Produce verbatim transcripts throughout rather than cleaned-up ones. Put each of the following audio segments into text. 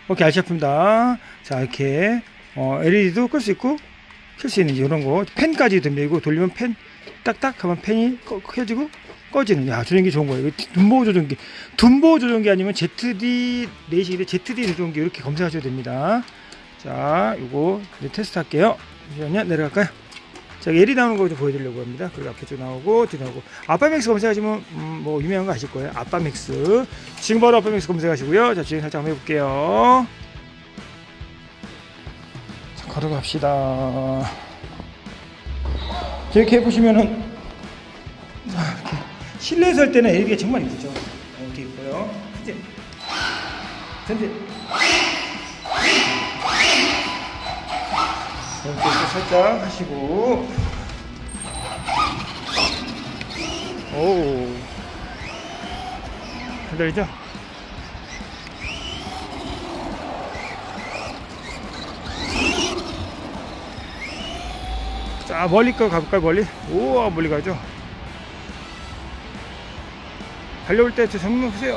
오케이, 알차품다. 자, 이렇게 어, 엘이디도 끌 수 있고 켤 수 있는 이런 거, 펜까지 됩니다. 이거 돌리면 펜 딱딱 하면 펜이 꺼, 켜지고 꺼지는. 야, 조정기 좋은 거예요. 둔보 조정기, 둔보 조정기 아니면 제트디 레이싱인데 제트디 조정기 이렇게 검색하셔도 됩니다. 자, 요거 이제 테스트 할게요. 잠시만요. 내려갈까요? 자, 엘이 나오는 거 좀 보여드리려고 합니다. 그리고 앞에 쭉 나오고 뒤 나오고. 아빠맥스 검색하시면 음, 뭐 유명한 거 아실 거예요. 아빠맥스. 지금 바로 아빠맥스 검색하시고요. 자, 지금 살짝 한번 해볼게요. 자, 걸어갑시다. 이렇게 해보시면은 자, 이렇게 실내에서 할 때는 엘이디가 정말 이쁘죠. 어, 되게 이뻐요. 그치? 전체 이렇게 살짝 하시고, 오, 기다리죠? 자, 멀리 거 가볼까요? 멀리? 우와, 멀리 가죠? 달려올 때 저 전문 보세요.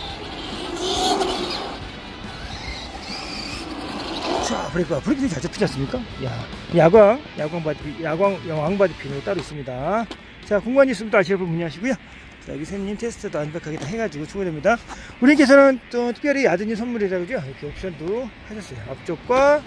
자, 브레이크가 브레이크 잘 잡히지 않습니까? 야, 야광, 야광 바디, 야광, 야광 바디핀으로 따로 있습니다. 자, 궁금한 있으면 또 아시는 분 문의하시고요. 자, 여기 샘님 테스트도 완벽하게 다 해가지고 충분됩니다. 우리께서는 또 특별히 아드님 선물이라고 그죠? 이렇게 옵션도 하셨어요. 앞쪽과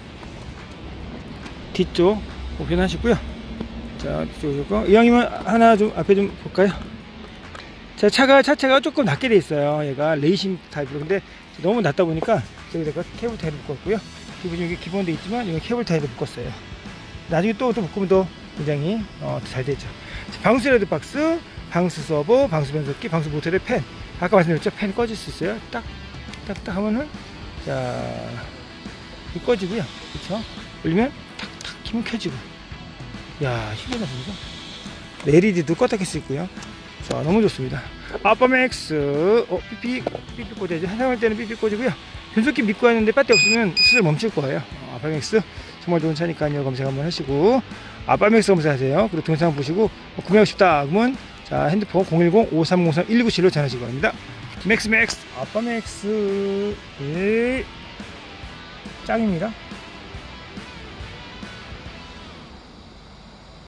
뒤쪽 옵션 하시고요. 자, 뒤쪽 이왕이면 하나 좀 앞에 좀 볼까요? 자, 차가 차체가 조금 낮게 돼 있어요. 얘가 레이싱 타입으로. 근데 너무 낮다 보니까 여기다가 케이블 타입을 묶었고요. 기본적으로 여기 기본돼 있지만 이건 케이블 타입을 묶었어요. 나중에 또 또 묶으면 또 굉장히 어, 잘 되죠. 자, 방수 레드 박스, 방수 서버, 방수 변속기, 방수 모터의 팬. 아까 말씀드렸죠? 팬 꺼질 수 있어요. 딱, 딱, 딱 하면은 자, 이 꺼지고요. 그렇죠? 올리면 탁탁 키면 켜지고. 야, 신기하다 보니까. 엘이디도 껐다 켤 수 있고요. 자, 너무 좋습니다. 아빠맥스, 어, 삐삐, 삐삐 꽂아야죠. 사용할 때는 삐삐 꽂이고요. 변속기 믿고 하는데 배터리 없으면 스스로 멈출 거예요. 어, 아빠맥스 정말 좋은 차니까요. 검색 한번 하시고 아빠맥스 검색하세요. 그리고 동영상 보시고 어, 구매하고 싶다 그러면 자, 핸드폰 공일공 오삼공삼 일구칠로 전화하시기 바랍니다. 맥스맥스 아빠맥스 예, 짱입니다.